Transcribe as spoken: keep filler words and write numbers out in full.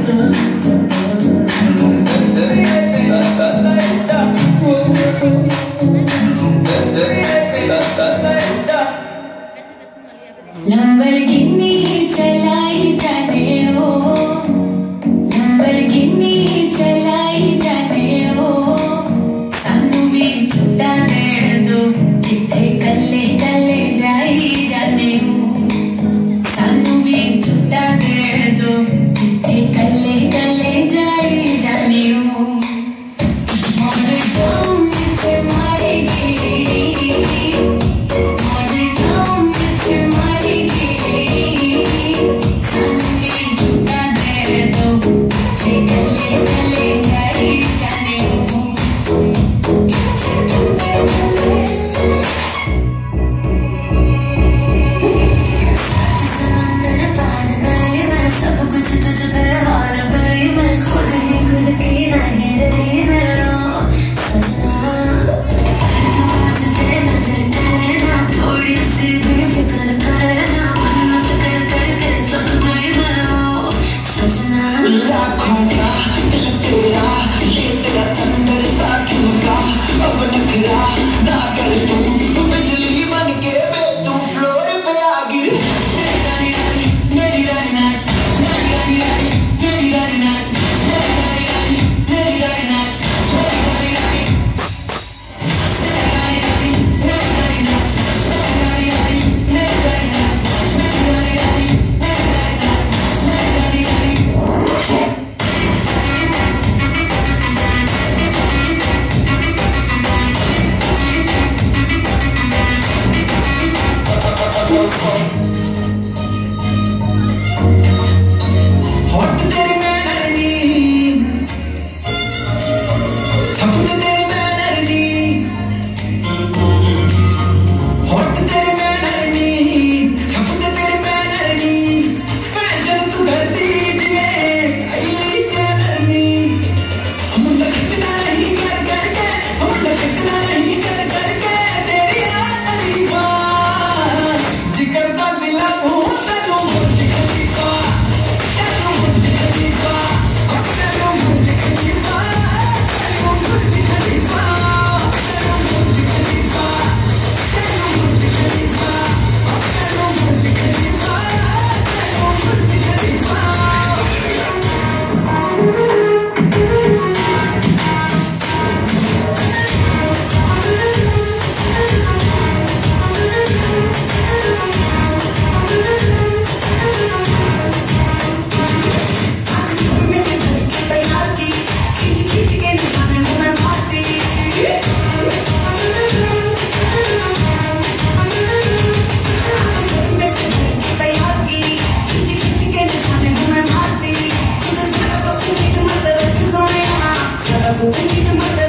Lamborghini चलाई जाने हो, लंबरगिनी चलाई जाने हो, सानू भी छुट्टा दे दो, किथे कल्ले कल्ले जाई जाने हो, सानू भी छुट्टा दे दो, किथे कल्ले कल्ले जाई जाने हो। मोर गाँव विच मारेगी, मोर गाँव विच मारेगी, सानू भी छुट्टा दे दो, किथे कल्ले कल्ले जाई जाने हो। समंदर पार गई मैं, सब कुछ तुझ पे हार गई मैं, खुद ही खुद की नहीं रही मैं। ओ सजना तू मुझ पे नजर करे ना, थोड़ी सी भी फिक्र करे ना, मन्नत कर करके थक गई मैं। ओ सजना लाखों का दिल तेरा, ये तेरा थंडर सा ठुमका, अब नखरा ना कर तू, बिजली बन के बे तू फ्लोर पे आ गिर। मेरी रानी रानी मेरी रानी नाच, मेरी रानी रानी मेरी रानी नाच, मेरी रानी रानी मेरी रानी नाच, मेरी रानी रानी मेरी रानी मेरी रानी नाच, मेरी रानी रानी मेरी रानी नाच, मेरी रानी रानी मेरी रानी नाच, मेरी रानी रानी। हॉट तेरी मैनर नी, छपते तेरी मैनर नी, हॉट तेरी मैनर नी, छपते तेरी मैनर नी, फैशन तू करती जिए आई चैनर नी। हम लगना ही कर करके, हम लगना ही कर करके तेरी तारीफा, जिक्र दा दिला तू तेनू मुझ खलीफा, तेनू मुझ खलीफा, तेनू मुझ खलीफा, तेनू मुझ खलीफा, तेनू मुझ खलीफा, तेनू मुझ खलीफा, तेनू मुझ खलीफा, तेनू मुझ खलीफा। तो